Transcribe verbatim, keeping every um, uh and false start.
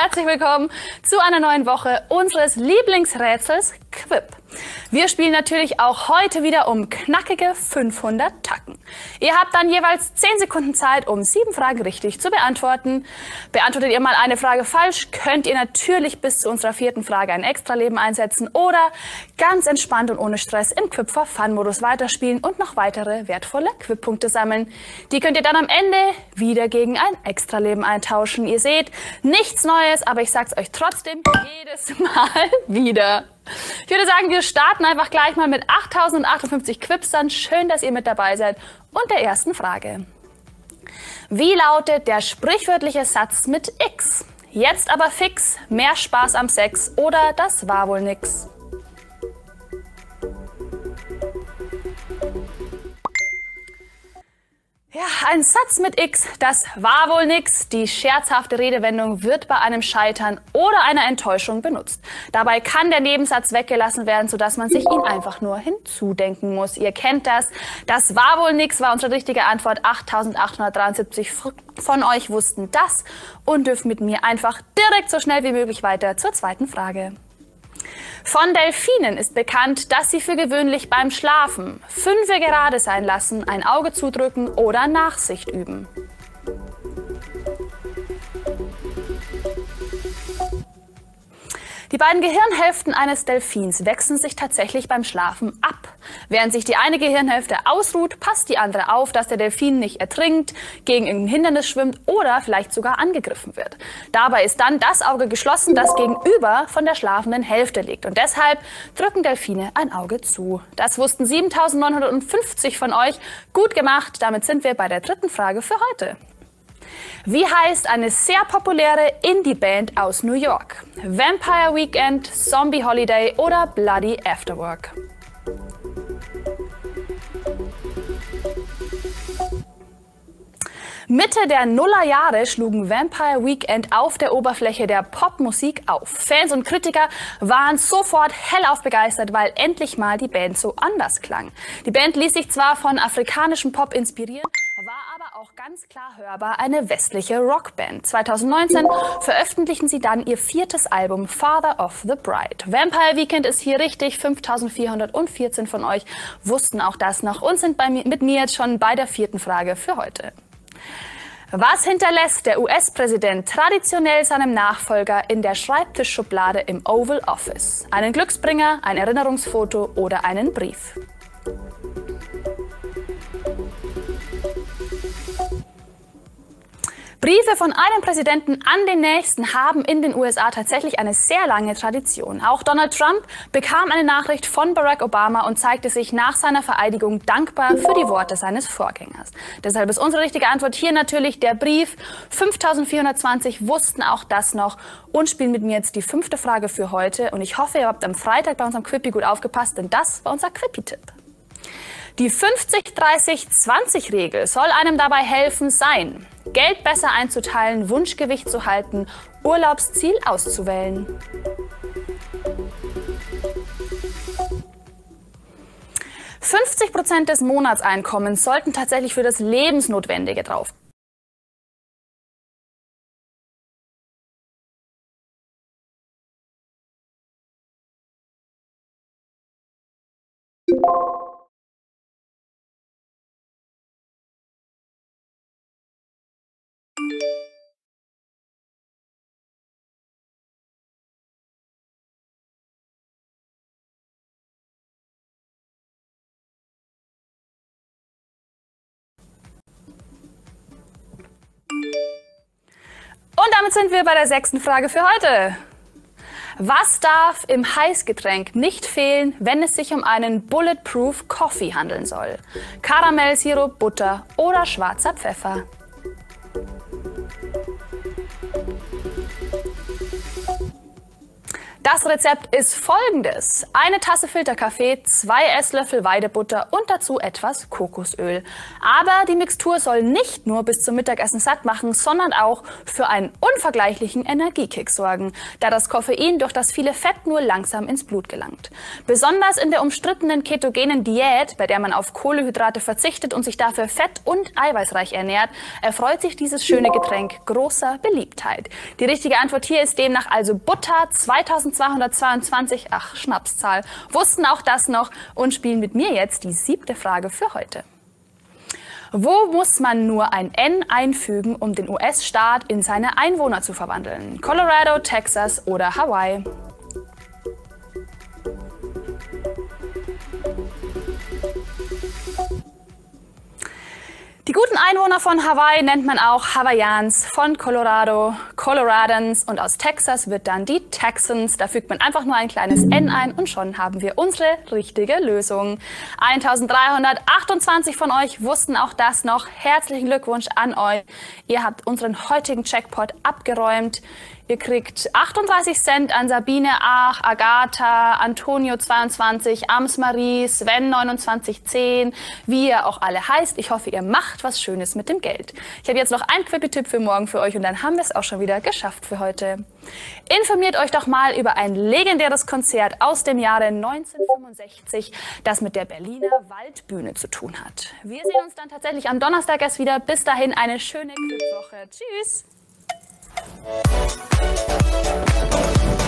herzlich willkommen zu einer neuen Woche unseres Lieblingsrätsels Quip. Wir spielen natürlich auch heute wieder um knackige fünfhundert Tacken. Ihr habt dann jeweils zehn Sekunden Zeit, um sieben Fragen richtig zu beantworten. Beantwortet ihr mal eine Frage falsch, könnt ihr natürlich bis zu unserer vierten Frage ein Extraleben einsetzen oder ganz entspannt und ohne Stress im Quip for Fun Modus weiterspielen und noch weitere wertvolle Quip-Punkte sammeln. Die könnt ihr dann am Ende wieder gegen ein Extraleben eintauschen. Ihr seht, nichts Neues, aber ich sag's euch trotzdem jedes Mal wieder. Ich würde sagen, wir starten einfach gleich mal mit achttausendachtundfünfzig Quipstern. Schön, dass ihr mit dabei seid. Und der ersten Frage. Wie lautet der sprichwörtliche Satz mit X? Jetzt aber fix, mehr Spaß am Sex oder das war wohl nix? Ja, ein Satz mit X, das war wohl nix. Die scherzhafte Redewendung wird bei einem Scheitern oder einer Enttäuschung benutzt. Dabei kann der Nebensatz weggelassen werden, sodass man sich ihn einfach nur hinzudenken muss. Ihr kennt das. Das war wohl nix war unsere richtige Antwort. achttausendachthundertdreiundsiebzig von euch wussten das und dürfen mit mir einfach direkt so schnell wie möglich weiter zur zweiten Frage. Von Delfinen ist bekannt, dass sie für gewöhnlich beim Schlafen fünfe gerade sein lassen, ein Auge zudrücken oder Nachsicht üben. Die beiden Gehirnhälften eines Delfins wechseln sich tatsächlich beim Schlafen ab. Während sich die eine Gehirnhälfte ausruht, passt die andere auf, dass der Delfin nicht ertrinkt, gegen irgendein Hindernis schwimmt oder vielleicht sogar angegriffen wird. Dabei ist dann das Auge geschlossen, das gegenüber von der schlafenden Hälfte liegt. Und deshalb drücken Delfine ein Auge zu. Das wussten siebentausendneunhundertfünfzig von euch. Gut gemacht. Damit sind wir bei der dritten Frage für heute. Wie heißt eine sehr populäre Indie-Band aus New York? Vampire Weekend, Zombie Holiday oder Bloody Afterwork? Mitte der Nullerjahre schlugen Vampire Weekend auf der Oberfläche der Popmusik auf. Fans und Kritiker waren sofort hellauf begeistert, weil endlich mal die Band so anders klang. Die Band ließ sich zwar von afrikanischem Pop inspirieren, war aber auch ganz klar hörbar eine westliche Rockband. zweitausendneunzehn veröffentlichten sie dann ihr viertes Album Father of the Bride. Vampire Weekend ist hier richtig. fünftausendvierhundertvierzehn von euch wussten auch das noch und sind bei mir, mit mir jetzt schon bei der vierten Frage für heute. Was hinterlässt der U S-Präsident traditionell seinem Nachfolger in der Schreibtischschublade im Oval Office? Einen Glücksbringer, ein Erinnerungsfoto oder einen Brief? Briefe von einem Präsidenten an den nächsten haben in den U S A tatsächlich eine sehr lange Tradition. Auch Donald Trump bekam eine Nachricht von Barack Obama und zeigte sich nach seiner Vereidigung dankbar für die Worte seines Vorgängers. Deshalb ist unsere richtige Antwort hier natürlich der Brief. fünftausendvierhundertzwanzig wussten auch das noch und spielen mit mir jetzt die fünfte Frage für heute. Und ich hoffe, ihr habt am Freitag bei unserem Quippy gut aufgepasst, denn das war unser Quippy-Tipp. Die fünfzig dreißig zwanzig Regel soll einem dabei helfen sein, Geld besser einzuteilen, Wunschgewicht zu halten, Urlaubsziel auszuwählen. fünfzig Prozent des Monatseinkommens sollten tatsächlich für das Lebensnotwendige drauf. Und damit sind wir bei der sechsten Frage für heute. Was darf im Heißgetränk nicht fehlen, wenn es sich um einen Bulletproof Coffee handeln soll? Karamellsirup, Butter oder schwarzer Pfeffer? Das Rezept ist folgendes. Eine Tasse Filterkaffee, zwei Esslöffel Weidebutter und dazu etwas Kokosöl. Aber die Mixtur soll nicht nur bis zum Mittagessen satt machen, sondern auch für einen unvergleichlichen Energiekick sorgen, da das Koffein durch das viele Fett nur langsam ins Blut gelangt. Besonders in der umstrittenen ketogenen Diät, bei der man auf Kohlenhydrate verzichtet und sich dafür fett- und eiweißreich ernährt, erfreut sich dieses schöne Getränk großer Beliebtheit. Die richtige Antwort hier ist demnach also Butter. zweitausendzweihundertzweiundzwanzig, ach Schnapszahl, wussten auch das noch und spielen mit mir jetzt die siebte Frage für heute. Wo muss man nur ein N einfügen, um den U S-Staat in seine Einwohner zu verwandeln? Colorado, Texas oder Hawaii? Die guten Einwohner von Hawaii nennt man auch Hawaiians, von Colorado Coloradans und aus Texas wird dann die Texans. Da fügt man einfach nur ein kleines N ein und schon haben wir unsere richtige Lösung. eintausenddreihundertachtundzwanzig von euch wussten auch das noch. Herzlichen Glückwunsch an euch. Ihr habt unseren heutigen Jackpot abgeräumt. Ihr kriegt achtunddreißig Cent an Sabine, Ach, Agatha, Antonio zweiundzwanzig, Ams-Marie, Sven neunundzwanzig zehn, wie ihr auch alle heißt. Ich hoffe, ihr macht was Schönes mit dem Geld. Ich habe jetzt noch einen Quickie-Tipp für morgen für euch und dann haben wir es auch schon wieder geschafft für heute. Informiert euch doch mal über ein legendäres Konzert aus dem Jahre neunzehnhundertfünfundsechzig, das mit der Berliner Waldbühne zu tun hat. Wir sehen uns dann tatsächlich am Donnerstag erst wieder. Bis dahin eine schöne Quip-Woche. Tschüss! Thank you.